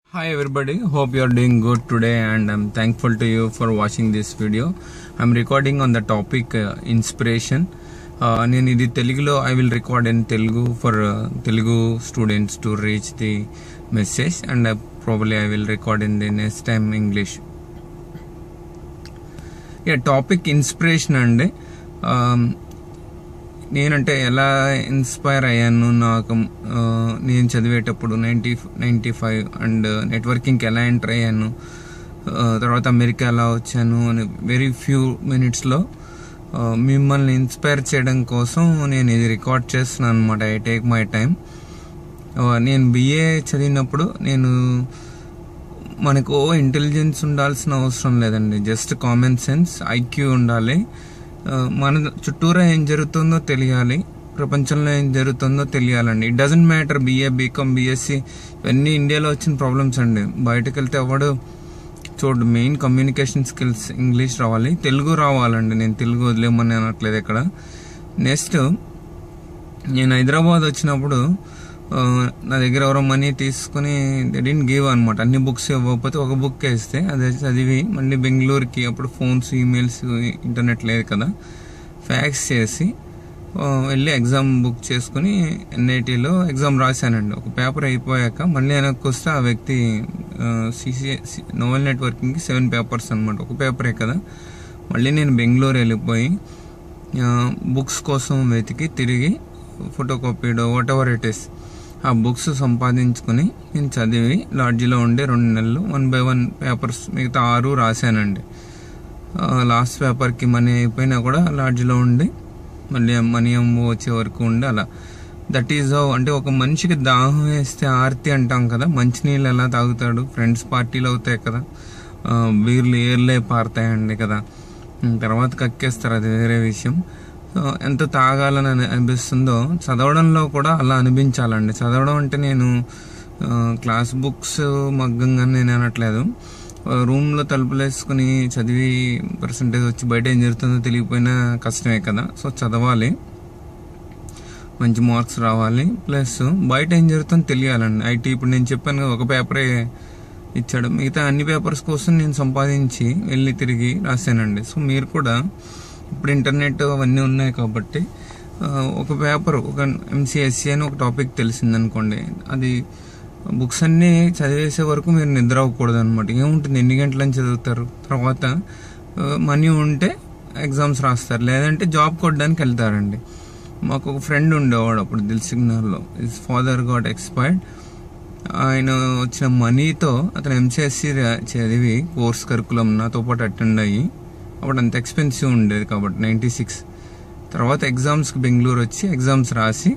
Hi everybody, hope you are doing good today and I'm thankful to you for watching this video. I'm recording on the topic inspiration. నేను ఇది తెలుగులో I will record in Telugu for Telugu students to reach the message and probably I will record in the next time English. Topic inspiration అండి. నేనంటే ఎలా inspire అయ్యాను నాకు నేను చదివేటప్పుడు 95 అండ్ నెట్వర్కింగ్కి ఎలా ఎంటర్ అయ్యాను, తర్వాత అమెరికా ఎలా వచ్చాను అని వెరీ ఫ్యూ మినిట్స్లో మిమ్మల్ని ఇన్స్పైర్ చేయడం కోసం నేను ఇది రికార్డ్ చేస్తున్నాను అనమాట. I take my time. నేను బిఏ చదివినప్పుడు మనకు ఇంటెలిజెన్స్ ఉండాల్సిన అవసరం లేదండి, జస్ట్ కామన్ సెన్స్, ఐక్యూ ఉండాలి. మన చుట్టూరా ఏం జరుగుతుందో తెలియాలి, ప్రపంచంలో ఏం జరుగుతుందో తెలియాలండి. It doesn't matter BA, BCom, BSc ఇవన్నీ ఇండియాలో వచ్చిన ప్రాబ్లమ్స్ అండి. బయటకు వెళ్తే ఎవడు చూడు. మెయిన్ కమ్యూనికేషన్ స్కిల్స్, ఇంగ్లీష్ రావాలి, తెలుగు రావాలండి. నేను తెలుగు వదిలేమని అనట్లేదు ఇక్కడ. నెక్స్ట్ నేను హైదరాబాద్ వచ్చినప్పుడు నా దగ్గర ఎవరో మనీ తీసుకుని దే డిడ్ంట్ గివ్ అనమాట. అన్ని బుక్స్ ఇవ్వకపోతే ఒక బుక్ ఇస్తే అదే చదివి మళ్ళీ బెంగళూరుకి, అప్పుడు ఫోన్స్, ఈమెయిల్స్, ఇంటర్నెట్ లేదు కదా, ఫ్యాక్స్ చేసి వెళ్ళి ఎగ్జామ్ బుక్ చేసుకుని ఎన్ఐటీలో ఎగ్జామ్ రాశానండి. ఒక పేపర్ అయిపోయాక మళ్ళీ వెనక్కి వస్తే ఆ వ్యక్తి నోవెల్ నెట్వర్కింగ్కి 7 పేపర్స్ అనమాట, ఒక పేపరే కదా. మళ్ళీ నేను బెంగళూరు వెళ్ళిపోయి బుక్స్ కోసం వెతికి తిరిగి ఫోటోకాపీడో వాట్ ఎవర్ ఇట్ ఈస్ ఆ బుక్స్ సంపాదించుకుని నేను చదివి లాడ్జిలో ఉండే 2 నెలలు 1 by 1 పేపర్స్ మిగతా 6 రాశానండి. లాస్ట్ పేపర్కి మనీ అయిపోయినా కూడా లాడ్జిలో ఉండి మళ్ళీ మనీ వచ్చే వరకు ఉండి అలా. That is how. అంటే ఒక మనిషికి దాహం వేస్తే ఆర్తి అంటాం కదా, మంచినీళ్ళు ఎలా తాగుతాడు, ఫ్రెండ్స్ పార్టీలు అవుతాయి కదా, బీర్లు ఏర్లే పారుతాయండి కదా, తర్వాత కక్కేస్తారు, అది వేరే విషయం. ఎంత తాగాలని అనిపిస్తుందో చదవడంలో కూడా అలా అనిపించాలండి. చదవడం అంటే నేను క్లాస్ బుక్స్ మగ్గంగా నేను అనట్లేదు. రూమ్లో తలుపులు వేసుకుని చదివి పర్సంటేజ్ వచ్చి బయట ఏం జరుగుతుందో తెలియకపోయినా కష్టమే కదా. సో చదవాలి, మంచి మార్క్స్ రావాలి, ప్లస్ బయట ఏం జరుగుతుందో తెలియాలండి. ఐటీ ఇప్పుడు నేను చెప్పాను కదా, ఒక పేపరే ఇచ్చాడు, మిగతా అన్ని పేపర్స్ కోసం నేను సంపాదించి వెళ్ళి తిరిగి రాశానండి. సో మీరు కూడా ఇప్పుడు ఇంటర్నెట్ అవన్నీ ఉన్నాయి కాబట్టి ఒక పేపర్, ఒక ఎంసీఎస్సీ అని ఒక టాపిక్ తెలిసిందనుకోండి, అది బుక్స్ అన్నీ చదివేసే వరకు మీరు నిద్ర అవ్వకూడదు అనమాట. ఏముంటుంది, ఎన్ని గంటలని చదువుతారు, తర్వాత మనీ ఉంటే ఎగ్జామ్స్ రాస్తారు, లేదంటే జాబ్ కొట్టడానికి వెళ్తారండి. మాకు ఒక ఫ్రెండ్ ఉండేవాడు అప్పుడు దిల్సిగ్నర్లో. His father got expired. ఆయన వచ్చిన మనీతో అతను ఎంసీఎస్సీ చదివి కోర్స్ కరికులం నాతో పాటు అటెండ్ అయ్యి, అప్పుడు అంత ఎక్స్పెన్సివ్ ఉండేది కాబట్టి 96 తర్వాత ఎగ్జామ్స్కి బెంగళూరు వచ్చి ఎగ్జామ్స్ రాసి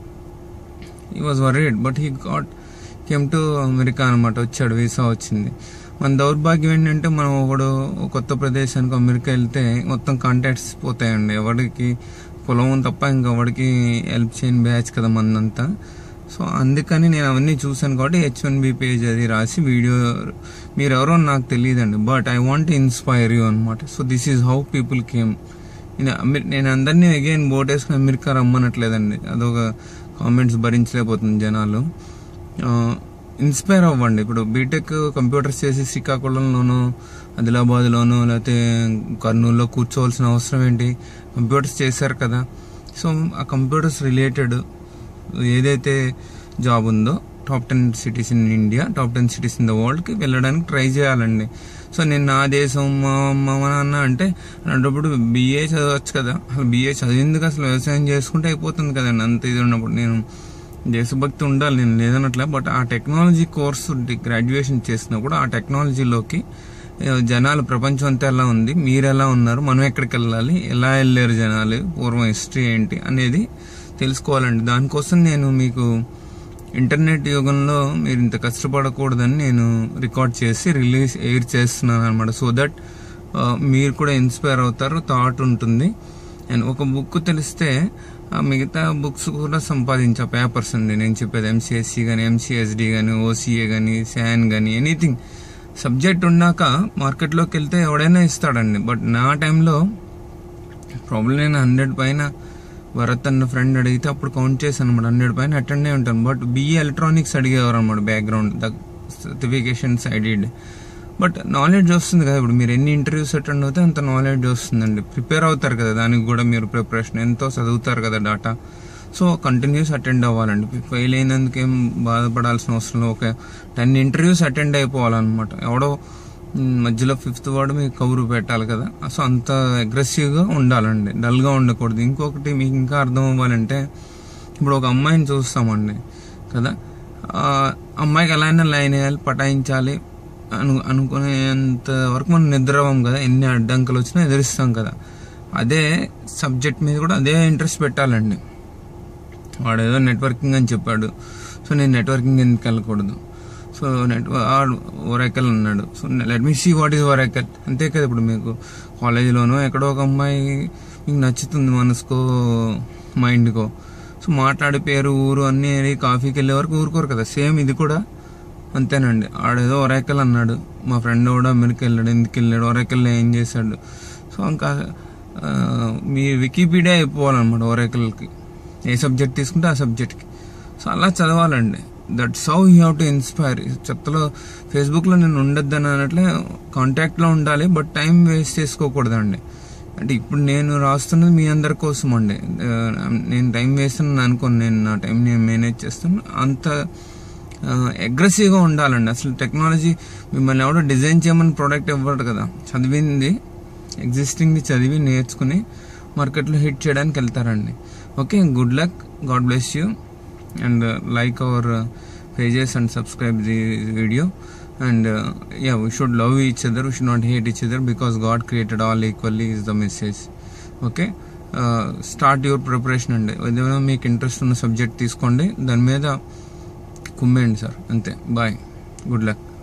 he was worried, but he came to America అనమాట. వచ్చాడు, వీసా వచ్చింది. మన దౌర్భాగ్యం ఏంటంటే మనం ఒకడు కొత్త ప్రదేశానికి అమెరికా వెళ్తే మొత్తం కాంటాక్ట్స్ పోతాయండి. ఎవరికి పొలం తప్ప ఇంకెవరికి హెల్ప్ చేయని బ్యాచ్ కదా మందంతా. సో అందుకని నేను అవన్నీ చూసాను కాబట్టి H1B పేజ్ అది రాసి వీడియో, మీరెవరో నాకు తెలియదండి, but I want inspire you అనమాట. So this is how people came. నేను అందరినీ అగైన్ బోట్ వేసుకుని అమెరికా రమ్మనట్లేదండి, అదొక కామెంట్స్ భరించలేకపోతుంది జనాలు. ఇన్స్పైర్ అవ్వండి. ఇప్పుడు బీటెక్ కంప్యూటర్స్ చేసి శ్రీకాకుళంలోనో, ఆదిలాబాద్లోనో, లేకపోతే కర్నూలులో కూర్చోవలసిన అవసరం ఏంటి, కంప్యూటర్స్ చేశారు కదా. సో ఆ కంప్యూటర్స్ రిలేటెడ్ ఏదైతే జాబ్ ఉందో top 10 cities in India, top 10 cities in the వరల్డ్కి వెళ్ళడానికి ట్రై చేయాలండి. సో నేను నా దేశం మా నాన్న అంటే అన్నప్పుడు బిఏ చదవచ్చు కదా, అసలు బిఏ చదివిందుకు అసలు వ్యవసాయం చేసుకుంటే అయిపోతుంది కదండి. అంత ఇది ఉన్నప్పుడు నేను దేశభక్తి ఉండాలి, నేను లేదన్నట్లే. బట్ ఆ టెక్నాలజీ కోర్సు గ్రాడ్యుయేషన్ చేసినప్పుడు ఆ టెక్నాలజీలోకి జనాలు, ప్రపంచం అంతా ఎలా ఉంది, మీరు ఎలా ఉన్నారు, మనం ఎక్కడికి వెళ్ళాలి, ఎలా వెళ్ళారు జనాలు, పూర్వం హిస్టరీ ఏంటి అనేది తెలుసుకోవాలండి. దానికోసం నేను మీకు ఇంటర్నెట్ యుగంలో మీరు ఇంత కష్టపడకూడదని నేను రికార్డ్ చేసి ఎయిర్ చేస్తున్నాను అనమాట. సో దట్ మీరు కూడా ఇన్స్పైర్ అవుతారు, థాట్ ఉంటుంది. అండ్ ఒక బుక్ తెలిస్తే మిగతా బుక్స్ కూడా సంపాదించే పేపర్స్ అండి నేను చెప్పేది. ఎంసీఎస్సీ కానీ, ఎంసీఎస్డి కానీ, ఓసీఏ కానీ, శాన్ కానీ, ఎనీథింగ్ సబ్జెక్ట్ ఉన్నాక మార్కెట్లోకి వెళ్తే ఎవడైనా ఇస్తాడండి. బట్ నా టైంలో ప్రాబ్లం, నేను 100 పైన భరత్ అన్న ఫ్రెండ్ అడిగితే అప్పుడు కౌంట్ చేశాను అనమాట, 100 పైన అటెండ్ అయి ఉంటాను. బట్ బిఏ ఎలక్ట్రానిక్స్ అడిగేవారు అనమాట background. Certifications I did. But knowledge వస్తుంది కదా, ఇప్పుడు మీరు ఎన్ని ఇంటర్వ్యూస్ అటెండ్ అవుతే అంత నాలెడ్జ్ వస్తుందండి. ప్రిపేర్ అవుతారు కదా, దానికి కూడా మీరు ప్రిపరేషన్ ఎంతో చదువుతారు కదా డేటా. సో కంటిన్యూస్ అటెండ్ అవ్వాలండి. ఫెయిల్ అయినందుకు ఏం బాధపడాల్సిన అవసరం లేదు. ఒక 10 ఇంటర్వ్యూస్ అటెండ్ అయిపోవాలన్నమాట. ఎవడో మధ్యలో 5th వాడు మీకు కబురు పెట్టాలి కదా. సో అంత అగ్రెసివ్గా ఉండాలండి, డల్గా ఉండకూడదు. ఇంకొకటి మీకు ఇంకా అర్థం అవ్వాలంటే, ఇప్పుడు ఒక అమ్మాయిని చూస్తామండి కదా, అమ్మాయికి ఎలా అయినా లైన్ వేయాలి, పటాయించాలి అనుకునేంత వరకు మనం నిద్రవం కదా. ఎన్ని అడ్డంకులు వచ్చినా ఎదురిస్తాం కదా. అదే సబ్జెక్ట్ మీద కూడా అదే ఇంట్రెస్ట్ పెట్టాలండి. వాడు ఏదో నెట్వర్కింగ్ అని చెప్పాడు, సో నేను నెట్వర్కింగ్ ఎందుకు వెళ్ళకూడదు. సో ఒరాకల్ అన్నాడు, so let me see what is Oracle. అంతే కదా. ఇప్పుడు మీకు కాలేజీలోనో ఎక్కడో ఒక అమ్మాయి మీకు నచ్చుతుంది, మనసుకో మైండ్కో, సో మాట్లాడే పేరు ఊరు అన్నీ కాఫీకి వెళ్ళే వరకు ఊరుకోరు కదా. సేమ్ ఇది కూడా అంతేనండి. ఆడేదో ఒరాకల్ అన్నాడు, మా ఫ్రెండ్ కూడా అమెరికా వెళ్ళాడు, ఎందుకు వెళ్ళాడు, ఒరాకల్లో ఏం చేశాడు. సో ఇంకా మీ వికీపీడియా అయిపోవాలన్నమాట ఒరాకల్కి. ఏ సబ్జెక్ట్ తీసుకుంటే ఆ సబ్జెక్ట్కి. సో అలా చదవాలండి. That's how you have to inspire. చెత్తలో ఫేస్బుక్లో నేను ఉండొద్దని అన్నట్లే కాంటాక్ట్లో ఉండాలి, బట్ టైం వేస్ట్ చేసుకోకూడదండి. అంటే ఇప్పుడు నేను రాస్తున్నది మీ అందరి కోసం అండి. నేను టైం వేస్ట్ అని అనుకోను, నేను నా టైం నేను మేనేజ్ చేస్తాను. అంత అగ్రెసివ్గా ఉండాలండి. అసలు టెక్నాలజీ మిమ్మల్ని ఎవడో డిజైన్ చేయమని ప్రోడక్ట్ ఇవ్వడు కదా. చదివింది, ఎగ్జిస్టింగ్ది చదివి నేర్చుకుని మార్కెట్లో హిట్ చేయడానికి వెళ్తారండి. Okay, good luck, God bless you, and like our pages and subscribe the video. And yeah, we should love each other, we should not hate each other, because God created all equally is the message. Okay, start your preparation అండి. ఏదైనా మీకు interest ఉన్న subject తీసుకోండి, దాని మీద కుమ్మేయండి sir. అంతే, bye, good luck.